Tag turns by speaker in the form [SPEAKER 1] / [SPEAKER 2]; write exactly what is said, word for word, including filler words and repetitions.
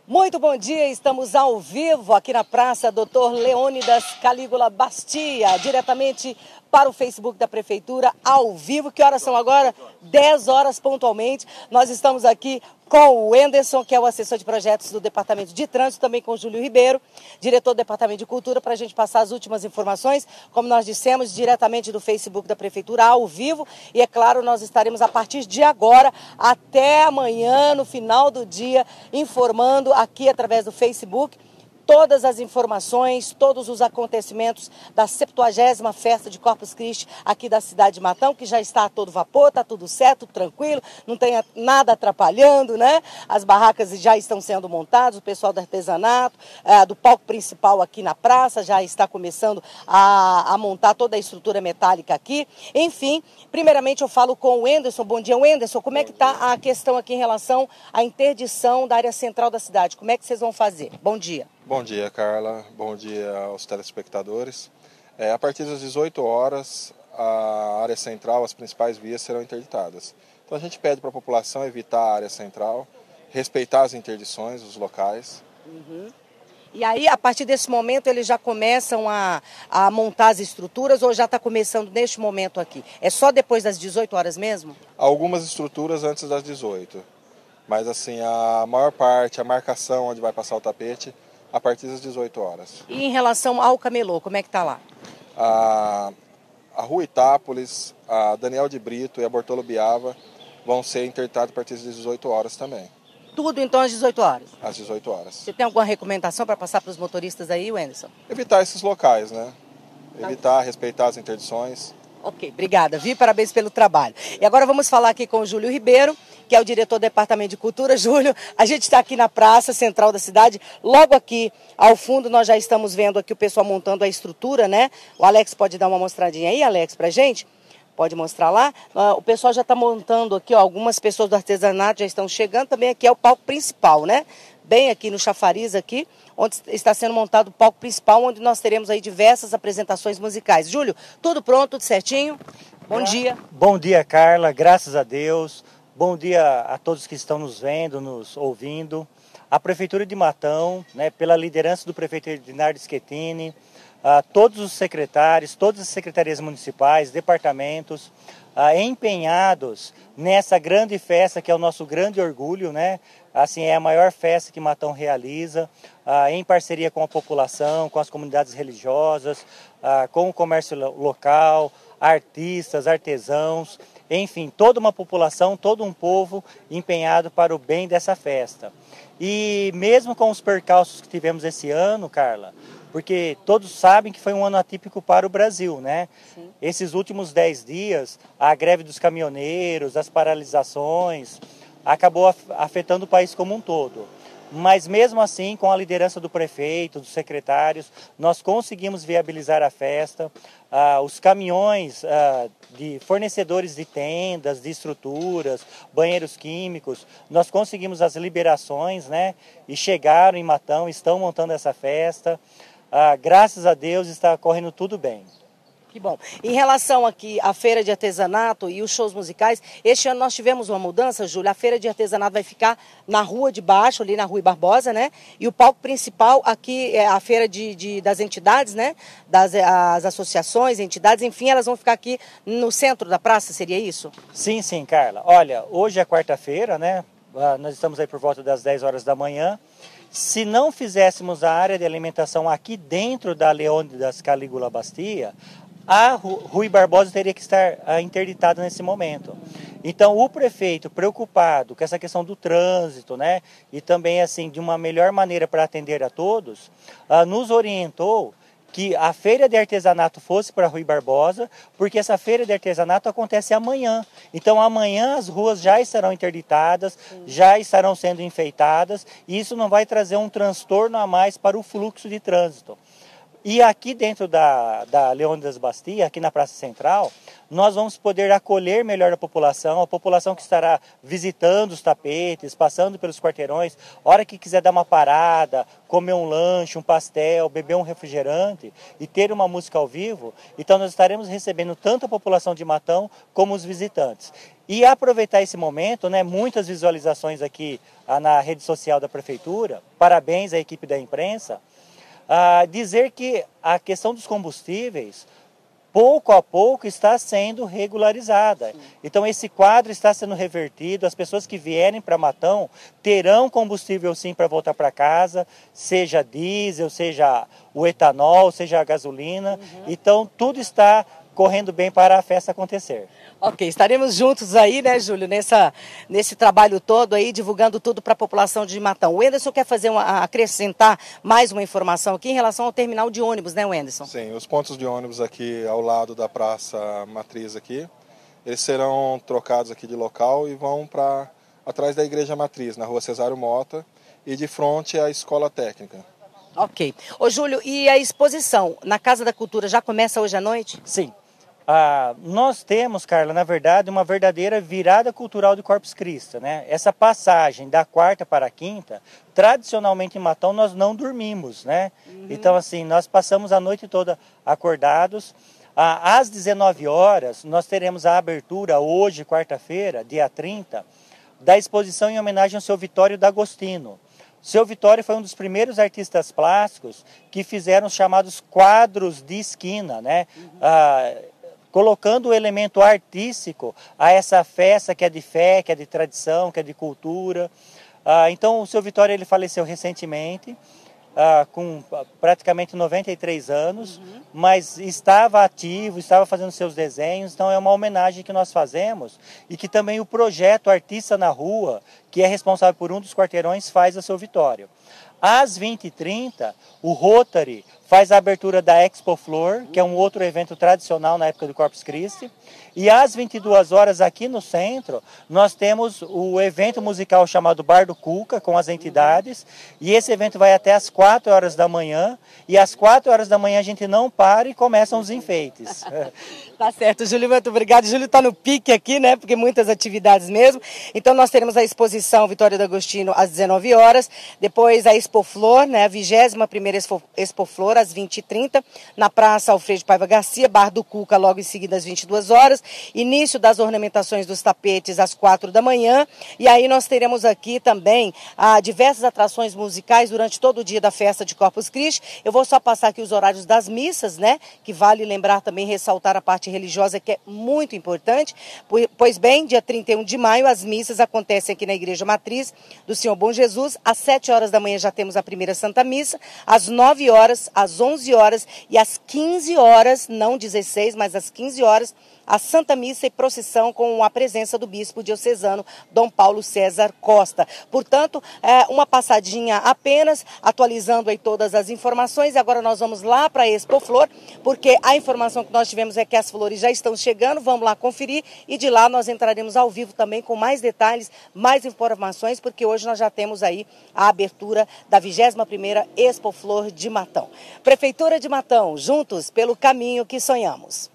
[SPEAKER 1] Muito bom dia, estamos ao vivo aqui na Praça doutor Leônidas Calígula Bastia, diretamente para o Facebook da Prefeitura, ao vivo. Que horas são agora? dez horas pontualmente. Nós estamos aqui com o Enderson, que é o assessor de projetos do Departamento de Trânsito, também com o Júlio Ribeiro, diretor do Departamento de Cultura, para a gente passar as últimas informações, como nós dissemos, diretamente do Facebook da Prefeitura, ao vivo. E é claro, nós estaremos a partir de agora até amanhã, no final do dia, informando aqui através do Facebook todas as informações, todos os acontecimentos da septuagésima Festa de Corpus Christi aqui da cidade de Matão, que já está a todo vapor, está tudo certo, tranquilo, não tem nada atrapalhando, né? As barracas já estão sendo montadas, o pessoal do artesanato, é, do palco principal aqui na praça já está começando a, a montar toda a estrutura metálica aqui. Enfim, primeiramente eu falo com o Enderson. Bom dia, Enderson. Como é que está a questão aqui em relação à interdição da área central da cidade? Como é que vocês vão fazer? Bom dia.
[SPEAKER 2] Bom dia, Carla. Bom dia aos telespectadores. É, a partir das dezoito horas, a área central, as principais vias serão interditadas. Então a gente pede para a população evitar a área central, respeitar as interdições, os locais.
[SPEAKER 1] Uhum. E aí, a partir desse momento, eles já começam a, a montar as estruturas ou já está começando neste momento aqui? É só depois das dezoito horas mesmo?
[SPEAKER 2] Algumas estruturas antes das dezoito. Mas assim, a maior parte, a marcação onde vai passar o tapete, a partir das dezoito horas.
[SPEAKER 1] E em relação ao camelô, como é que está lá?
[SPEAKER 2] A, a Rua Itápolis, a Daniel de Brito e a Bortolo Biava vão ser interditados a partir das dezoito horas também.
[SPEAKER 1] Tudo então às dezoito horas?
[SPEAKER 2] Às dezoito horas.
[SPEAKER 1] Você tem alguma recomendação para passar para os motoristas aí, Wenderson?
[SPEAKER 2] Evitar esses locais, né? Evitar, respeitar as interdições.
[SPEAKER 1] Ok, obrigada, Vi, parabéns pelo trabalho. E agora vamos falar aqui com o Júlio Ribeiro, que é o diretor do Departamento de Cultura. Júlio, a gente está aqui na praça central da cidade, logo aqui ao fundo nós já estamos vendo aqui o pessoal montando a estrutura, né? O Alex pode dar uma mostradinha aí, Alex, pra gente? Pode mostrar lá. Uh, o pessoal já está montando aqui, ó, algumas pessoas do artesanato já estão chegando, também aqui é o palco principal, né? Bem aqui no chafariz aqui, onde está sendo montado o palco principal, onde nós teremos aí diversas apresentações musicais. Júlio, tudo pronto, tudo certinho? Bom Gra dia.
[SPEAKER 3] Bom dia, Carla, graças a Deus. Bom dia a todos que estão nos vendo, nos ouvindo. A Prefeitura de Matão, né, pela liderança do prefeito Edinardo Schettini, a todos os secretários, todas as secretarias municipais, departamentos, a, empenhados nessa grande festa que é o nosso grande orgulho, né? Assim, é a maior festa que Matão realiza, ah, em parceria com a população, com as comunidades religiosas, ah, com o comércio local, artistas, artesãos, enfim, toda uma população, todo um povo empenhado para o bem dessa festa. E mesmo com os percalços que tivemos esse ano, Carla, porque todos sabem que foi um ano atípico para o Brasil, né? Sim. Esses últimos dez dias, a greve dos caminhoneiros, as paralisações, acabou afetando o país como um todo. Mas mesmo assim, com a liderança do prefeito, dos secretários, nós conseguimos viabilizar a festa. Ah, os caminhões ah, de fornecedores de tendas, de estruturas, banheiros químicos, nós conseguimos as liberações, né? E chegaram em Matão, estão montando essa festa. Ah, graças a Deus está correndo tudo bem.
[SPEAKER 1] Que bom. Em relação aqui à feira de artesanato e os shows musicais, este ano nós tivemos uma mudança, Júlia. A feira de artesanato vai ficar na rua de baixo, ali na Rua Barbosa, né? E o palco principal aqui é a feira de, de, das entidades, né? Das as associações, entidades, enfim, elas vão ficar aqui no centro da praça, seria isso?
[SPEAKER 3] Sim, sim, Carla. Olha, hoje é quarta-feira, né? Nós estamos aí por volta das dez horas da manhã. Se não fizéssemos a área de alimentação aqui dentro da Leônidas Calígula Bastia, a Rua Barbosa teria que estar interditada nesse momento. Então, o prefeito, preocupado com essa questão do trânsito, né, e também assim de uma melhor maneira para atender a todos, uh, nos orientou que a feira de artesanato fosse para a Rua Barbosa, porque essa feira de artesanato acontece amanhã. Então, amanhã as ruas já estarão interditadas, Sim. já estarão sendo enfeitadas, e isso não vai trazer um transtorno a mais para o fluxo de trânsito. E aqui dentro da, da Leônidas Bastia, aqui na Praça Central, nós vamos poder acolher melhor a população, a população que estará visitando os tapetes, passando pelos quarteirões, hora que quiser dar uma parada, comer um lanche, um pastel, beber um refrigerante e ter uma música ao vivo. Então nós estaremos recebendo tanto a população de Matão como os visitantes. E aproveitar esse momento, né, muitas visualizações aqui ah, na rede social da Prefeitura, parabéns à equipe da imprensa, ah, dizer que a questão dos combustíveis, pouco a pouco, está sendo regularizada. Então esse quadro está sendo revertido, as pessoas que vierem para Matão terão combustível sim para voltar para casa, seja diesel, seja o etanol, seja a gasolina, uhum. Então tudo está correndo bem para a festa acontecer.
[SPEAKER 1] Ok, estaremos juntos aí, né, Júlio, nessa, nesse trabalho todo aí, divulgando tudo para a população de Matão. O Wenderson quer fazer uma, acrescentar mais uma informação aqui em relação ao terminal de ônibus, né, Wenderson?
[SPEAKER 2] Sim, os pontos de ônibus aqui ao lado da Praça Matriz aqui, eles serão trocados aqui de local e vão para atrás da Igreja Matriz, na rua Cesário Mota, e de frente à Escola Técnica.
[SPEAKER 1] Ok. Ô, Júlio, e a exposição na Casa da Cultura já começa hoje à noite?
[SPEAKER 3] Sim. Ah, nós temos, Carla, na verdade, uma verdadeira virada cultural de Corpus Christi, né? Essa passagem da quarta para a quinta, tradicionalmente em Matão nós não dormimos, né? Uhum. Então, assim, nós passamos a noite toda acordados. Ah, às dezenove horas, nós teremos a abertura, hoje, quarta-feira, dia trinta, da exposição em homenagem ao seu Vitório D'Agostino. Seu Vitório foi um dos primeiros artistas plásticos que fizeram os chamados quadros de esquina, né? Uhum. Ah, colocando o elemento artístico a essa festa que é de fé, que é de tradição, que é de cultura. Ah, então, o seu Vitório ele faleceu recentemente, ah, com praticamente noventa e três anos, uhum. Mas estava ativo, estava fazendo seus desenhos, então é uma homenagem que nós fazemos e que também o projeto Artista na Rua, que é responsável por um dos quarteirões, faz a seu Vitório. Às vinte e trinta, o Rotary faz a abertura da Expo Flor, que é um outro evento tradicional na época do Corpus Christi. E às vinte e duas horas, aqui no centro, nós temos o evento musical chamado Bar do Cuca, com as entidades. E esse evento vai até às quatro horas da manhã. E às quatro horas da manhã a gente não para e começam os enfeites.
[SPEAKER 1] Tá certo, Júlio, muito obrigado. Júlio está no pique aqui, né? Porque muitas atividades mesmo. Então nós teremos a exposição Vitório D'Agostino às dezenove horas. Depois a Expo Flor, né? A vigésima primeira Expo, Expo Flor, às vinte e trinta, na Praça Alfredo Paiva Garcia, Bar do Cuca, logo em seguida às vinte e duas horas. Início das ornamentações dos tapetes às quatro da manhã. E aí nós teremos aqui também ah, diversas atrações musicais durante todo o dia da festa de Corpus Christi. Eu vou só passar aqui os horários das missas, né? Que vale lembrar também, ressaltar a parte religiosa, que é muito importante. Pois bem, dia trinta e um de maio, as missas acontecem aqui na Igreja Matriz do Senhor Bom Jesus. Às sete horas da manhã já temos a primeira Santa Missa. Às nove horas, às onze horas e às quinze horas, não dezesseis, mas às quinze horas, a Santa Missa e procissão com a presença do bispo diocesano Dom Paulo César Costa. Portanto, é uma passadinha apenas, atualizando aí todas as informações. Agora nós vamos lá para a Expo Flor, porque a informação que nós tivemos é que as flores já estão chegando. Vamos lá conferir e de lá nós entraremos ao vivo também com mais detalhes, mais informações, porque hoje nós já temos aí a abertura da vigésima primeira Expo Flor de Matão. Prefeitura de Matão, juntos pelo caminho que sonhamos.